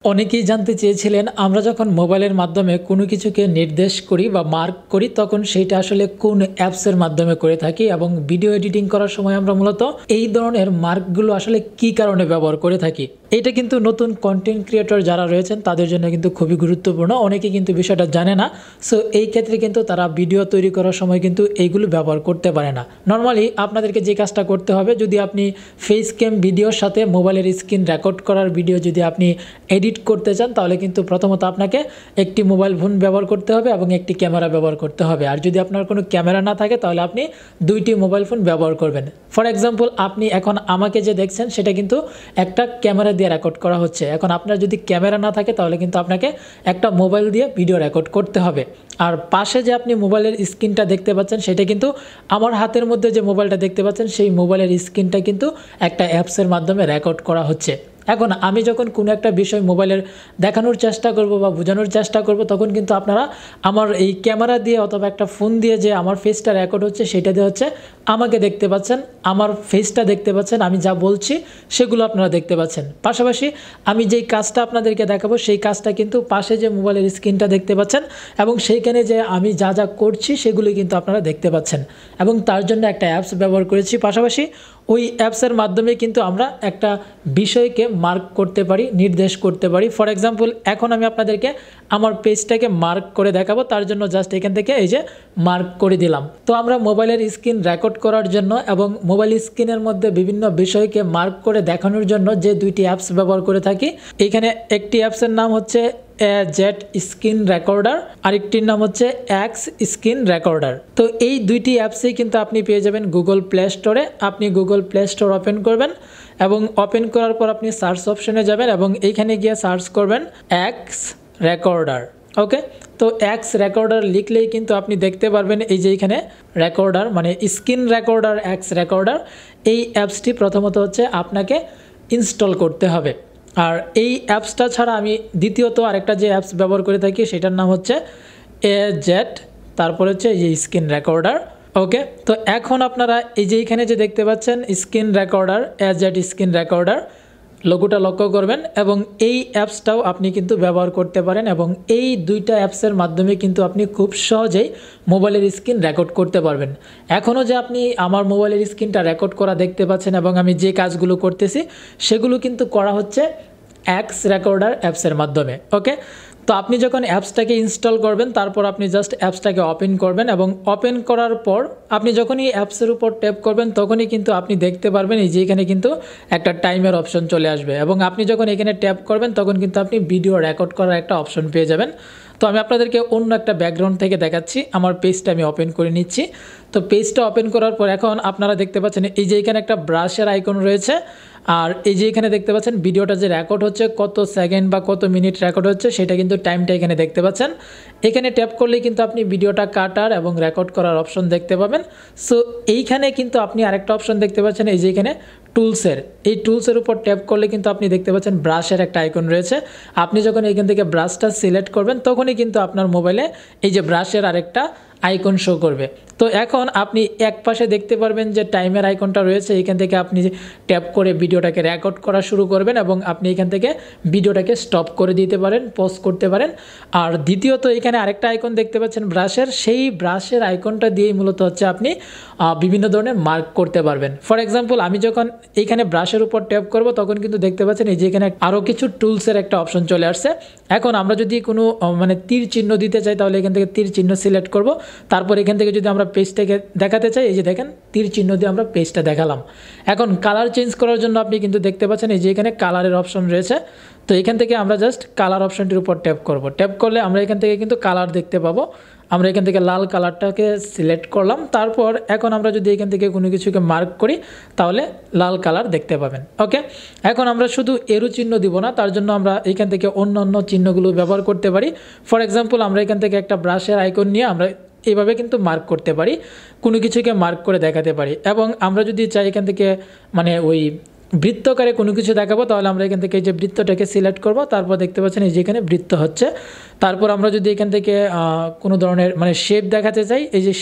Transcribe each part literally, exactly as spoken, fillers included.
অনেকেই জানতে চেয়েছিলেন আমরা যখন মোবাইলের মাধ্যমে কোনো কিছুকে নির্দেশ করি বা মার্ক করি তখন সেইটা আসলে কোন অ্যাপসের মাধ্যমে করে থাকি এবং ভিডিও এডিটিং করার সময় আমরা মূলত এই ধরনের মার্কগুলো আসলে কি কারণে ব্যবহার করে থাকি। এটা কিন্তু নতুন কন্টেন্ট ক্রিয়েটর যারা রয়েছেন তাদের জন্য কিন্তু খুবই গুরুত্বপূর্ণ। অনেকে কিন্তু বিষয়টা জানে না। সো এই ক্ষেত্রে কিন্তু তারা ভিডিও তৈরি করার সময় কিন্তু এইগুলো ব্যবহার করতে পারে না। নর্মালি আপনাদেরকে যে কাজটা করতে হবে, যদি আপনি ফেস ক্যাম ভিডিওর সাথে মোবাইলের স্ক্রিন রেকর্ড করার ভিডিও যদি আপনি এডিট করতে চান তাহলে কিন্তু প্রথমত আপনাকে একটি মোবাইল ফোন ব্যবহার করতে হবে এবং একটি ক্যামেরা ব্যবহার করতে হবে। আর যদি আপনার কোনো ক্যামেরা না থাকে তাহলে আপনি দুইটি মোবাইল ফোন ব্যবহার করবেন। ফর এক্সাম্পল, আপনি এখন আমাকে যে দেখছেন সেটা কিন্তু একটা ক্যামেরা দিয়ে রেকর্ড করা হচ্ছে। এখন আপনার যদি ক্যামেরা না থাকে তাহলে কিন্তু আপনাকে একটা মোবাইল দিয়ে ভিডিও রেকর্ড করতে হবে। আর পাশে যে আপনি মোবাইলের স্ক্রিনটা দেখতে পাচ্ছেন সেটা কিন্তু আমার হাতের মধ্যে যে মোবাইলটা দেখতে পাচ্ছেন সেই মোবাইলের স্ক্রিনটা কিন্তু একটা অ্যাপসের মাধ্যমে রেকর্ড করা হচ্ছে। এখন আমি যখন কোনো একটা বিষয় মোবাইলের দেখানোর চেষ্টা করব বা বোঝানোর চেষ্টা করব তখন কিন্তু আপনারা আমার এই ক্যামেরা দিয়ে অথবা একটা ফোন দিয়ে যে আমার ফেসটা রেকর্ড হচ্ছে সেটা দিয়ে হচ্ছে আমাকে দেখতে পাচ্ছেন, আমার ফেসটা দেখতে পাচ্ছেন, আমি যা বলছি সেগুলো আপনারা দেখতে পাচ্ছেন। পাশাপাশি আমি যেই কাজটা আপনাদেরকে দেখাবো সেই কাজটা কিন্তু পাশে যে মোবাইলের স্ক্রিনটা দেখতে পাচ্ছেন এবং সেইখানে যে আমি যা যা করছি সেগুলো কিন্তু আপনারা দেখতে পাচ্ছেন এবং তার জন্য একটা অ্যাপস ব্যবহার করেছি। পাশাপাশি ওই অ্যাপসের মাধ্যমে কিন্তু আমরা একটা বিষয়কে মার্ক করতে পারি, নির্দেশ করতে পারি। ফর এক্সাম্পল, এখন আমি আপনাদেরকে আমার পেজটাকে মার্ক করে দেখাবো, তার জন্য জাস্ট এখান থেকে এই যে মার্ক করে দিলাম। তো আমরা মোবাইলের স্ক্রিন রেকর্ড করার জন্য এবং মোবাইল স্ক্রিনের মধ্যে বিভিন্ন বিষয়কে মার্ক করে দেখানোর জন্য যে দুইটি অ্যাপস ব্যবহার করে থাকি, এখানে একটি অ্যাপসের নাম হচ্ছে জেট স্ক্রিন রেকর্ডার, আরেকটির নাম হচ্ছে এক্স স্ক্রিন রেকর্ডার। তো এই দুইটি অ্যাপসেই কিন্তু আপনি পেয়ে যাবেন গুগল প্লে স্টোরে। আপনি গুগল প্লে স্টোর ওপেন করবেন এবং ওপেন করার পর আপনি সার্চ অপশনে যাবেন এবং এইখানে গিয়ে সার্চ করবেন এক্স রেকর্ডার। ওকে, তো এক্স রেকর্ডার লিখলেই কিন্তু আপনি দেখতে পারবেন এই যে এখানে রেকর্ডার মানে স্ক্রিন রেকর্ডার এক্স রেকর্ডার। এই অ্যাপসটি প্রথমত হচ্ছে আপনাকে ইনস্টল করতে হবে। আর এই অ্যাপসটা ছাড়া আমি দ্বিতীয়ত আরেকটা যে অ্যাপস ব্যবহার করে থাকি সেটার নাম হচ্ছে এ জেট, তারপর হচ্ছে এই যে স্ক্রিন রেকর্ডার। ওকে, তো এখন আপনারা এই যে এখানে যে দেখতে পাচ্ছেন screen recorder, A Z screen recorder লোগোটা লক্ষ্য করবেন এবং এই অ্যাপসটাও আপনি কিন্তু ব্যবহার করতে পারেন এবং এই দুইটা অ্যাপসের মাধ্যমে কিন্তু আপনি খুব সহজেই মোবাইলের স্ক্রিন রেকর্ড করতে পারবেন। এখনও যে আপনি আমার মোবাইলের স্ক্রিনটা রেকর্ড করা দেখতে পাচ্ছেন এবং আমি যে কাজগুলো করতেছি সেগুলো কিন্তু করা হচ্ছে এক্স রেকর্ডার অ্যাপসের মাধ্যমে। ওকে, তো আপনি যখন অ্যাপসটাকে ইনস্টল করবেন তারপর আপনি জাস্ট অ্যাপসটাকে ওপেন করবেন এবং ওপেন করার পর আপনি যখনই অ্যাপসের উপর ট্যাপ করবেন তখনই কিন্তু আপনি দেখতে পারবেন এই যে এখানে কিন্তু একটা টাইমের অপশন চলে আসবে এবং আপনি যখন এখানে ট্যাপ করবেন তখন কিন্তু আপনি ভিডিও রেকর্ড করার একটা অপশন পেয়ে যাবেন। তো আমি আপনাদেরকে অন্য একটা ব্যাকগ্রাউন্ড থেকে দেখাচ্ছি। আমার পেজটা আমি ওপেন করে নিচ্ছি। তো পেজটা ওপেন করার পর এখন আপনারা দেখতে পাচ্ছেন এই যে এখানে একটা ব্রাশের আইকন রয়েছে আর এই যে এখানে দেখতে পাচ্ছেন ভিডিওটা যে রেকর্ড হচ্ছে কত সেকেন্ড বা কত মিনিট রেকর্ড হচ্ছে সেটা কিন্তু টাইমটা এখানে দেখতে পাচ্ছেন। এখানে ট্যাপ করলেই কিন্তু আপনি ভিডিওটা কাটার এবং রেকর্ড করার অপশন দেখতে পাবেন। সো এইখানে কিন্তু আপনি আরেকটা অপশন দেখতে পাচ্ছেন এই যে এখানে টুলসের, এই টুলসের উপর ট্যাপ করলে কিন্তু আপনি দেখতে পাচ্ছেন ব্রাশের একটা আইকন রয়েছে। আপনি যখন এখান থেকে ব্রাশটা সিলেক্ট করবেন তখনই কিন্তু আপনার মোবাইলে এই যে ব্রাশের আরেকটা আইকন শো করবে। তো এখন আপনি এক পাশে দেখতে পারবেন যে টাইমের আইকনটা রয়েছে, এখান থেকে আপনি ট্যাপ করে ভিডিওটাকে রেকর্ড করা শুরু করবেন এবং আপনি এখান থেকে ভিডিওটাকে স্টপ করে দিতে পারেন, পজ করতে পারেন। আর দ্বিতীয়ত এখানে আরেকটা আইকন দেখতে পাচ্ছেন ব্রাশের, সেই ব্রাশের আইকনটা দিয়েই মূলত হচ্ছে আপনি বিভিন্ন ধরনের মার্ক করতে পারবেন। ফর এক্সাম্পল, আমি যখন এইখানে ব্রাশের উপর ট্যাপ করব তখন কিন্তু দেখতে পাচ্ছেন এই যে এখানে আরও কিছু টুলসের একটা অপশন চলে আসছে। এখন আমরা যদি কোনো মানে তীর চিহ্ন দিতে চাই তাহলে এখান থেকে তীর চিহ্ন সিলেক্ট করব। তারপর এখান থেকে যদি আমরা পেজটাকে দেখাতে চাই এই যে দেখেন তীর চিহ্ন দিয়ে আমরা পেজটা দেখালাম। এখন কালার চেঞ্জ করার জন্য আপনি কিন্তু দেখতে পাচ্ছেন এই যে এখানে কালারের অপশন রয়েছে। তো এখান থেকে আমরা জাস্ট কালার অপশনটির উপর ট্যাপ করব। ট্যাপ করলে আমরা এখান থেকে কিন্তু কালার দেখতে পাবো। আমরা এখান থেকে লাল কালারটাকে সিলেক্ট করলাম। তারপর এখন আমরা যদি এখান থেকে কোনো কিছুকে মার্ক করি তাহলে লাল কালার দেখতে পাবেন। ওকে, এখন আমরা শুধু এরো চিহ্ন দিব না, তার জন্য আমরা এখান থেকে অন্য অন্য চিহ্নগুলো ব্যবহার করতে পারি। ফর এক্সাম্পল, আমরা এখান থেকে একটা ব্রাশের আইকন নিয়ে আমরা এইভাবে কিন্তু মার্ক করতে পারি, কোনো কিছুকে মার্ক করে দেখাতে পারি। এবং আমরা যদি চাই এখান থেকে মানে ওই বৃত্তকারে কোনো কিছু দেখাবো তাহলে আমরা এখান থেকে এই যে বৃত্তটাকে সিলেক্ট করব। তারপর দেখতে পাচ্ছেন এই যে এখানে বৃত্ত হচ্ছে। তারপর আমরা যদি এখান থেকে কোনো ধরনের মানে শেপ দেখাতে চাই এই যে শেপ,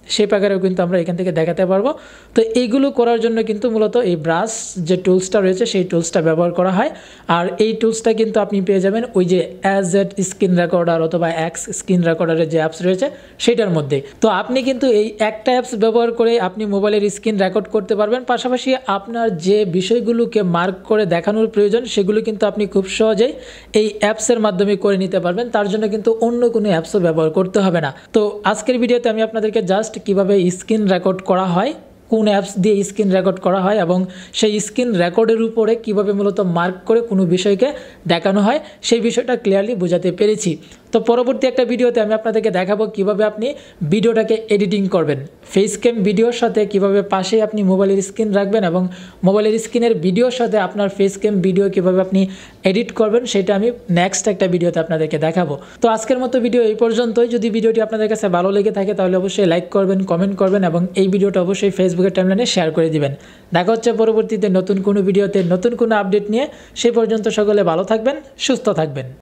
সেই প্রকারেও কিন্তু আমরা এখান থেকে দেখাতে পারবো। তো এইগুলো করার জন্য কিন্তু মূলত এই ব্রাশ যে টুলসটা রয়েছে সেই টুলসটা ব্যবহার করা হয়। আর এই টুলসটা কিন্তু আপনি পেয়ে যাবেন ওই যে অ্যাজ এট স্ক্রিন রেকর্ডার অথবা এক্স স্ক্রিন রেকর্ডারের যে অ্যাপস রয়েছে সেটার মধ্যে। তো আপনি কিন্তু এই একটা অ্যাপস ব্যবহার করে আপনি মোবাইলের স্ক্রিন রেকর্ড করতে পারবেন, পাশাপাশি আপনার যে বিষয়গুলোকে মার্ক করে দেখানোর প্রয়োজন সেগুলো কিন্তু আপনি খুব সহজেই এই অ্যাপসের মাধ্যমে করে নিতে পারবেন। তার জন্য কিন্তু অন্য কোনো অ্যাপসও ব্যবহার করতে হবে না। তো আজকের ভিডিওতে আমি আপনাদেরকে জাস্ট কিভাবে স্ক্রিন রেকর্ড করা হয়, কোন অ্যাপস দিয়ে স্ক্রিন রেকর্ড করা হয় এবং সেই স্ক্রিন রেকর্ডের উপরে কিভাবে মূলত মার্ক করে কোনো বিষয়কে দেখানো হয় সেই বিষয়টা ক্লিয়ারলি বোঝাতে পেরেছি। তো পরবর্তী একটা ভিডিওতে আমি আপনাদেরকে দেখাবো কিভাবে আপনি ভিডিওটাকে এডিটিং করবেন, ফেস ক্যাম ভিডিওর সাথে কিভাবে পাশে আপনি মোবাইলের স্ক্রিন রাখবেন এবং মোবাইলের স্ক্রিনের ভিডিওর সাথে আপনার ফেস ক্যাম ভিডিও কিভাবে আপনি এডিট করবেন সেটা আমি নেক্সট একটা ভিডিওতে আপনাদেরকে দেখাবো। তো আজকের মতো ভিডিও এই পর্যন্তই। যদি ভিডিওটি আপনাদের কাছে ভালো লেগে থাকে তাহলে অবশ্যই লাইক করবেন, কমেন্ট করবেন এবং এই ভিডিওটা অবশ্যই ফেসবুকের টাইমলাইনে শেয়ার করে দিবেন। দেখা হচ্ছে পরবর্তীতে নতুন কোনো ভিডিওতে নতুন কোনো আপডেট নিয়ে। সেই পর্যন্ত সকলে ভালো থাকবেন, সুস্থ থাকবেন।